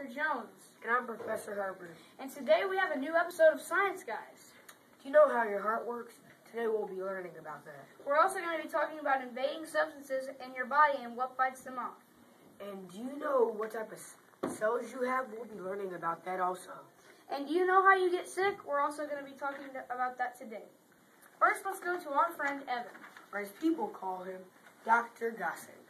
Dr. Jones. And I'm Professor Herbert. And today we have a new episode of Science Guys. Do you know how your heart works? Today we'll be learning about that. We're also going to be talking about invading substances in your body and what fights them off. And do you know what type of cells you have? We'll be learning about that also. And do you know how you get sick? We're also going to be talking about that today. First, let's go to our friend Evan. Or as people call him, Dr. Gossett.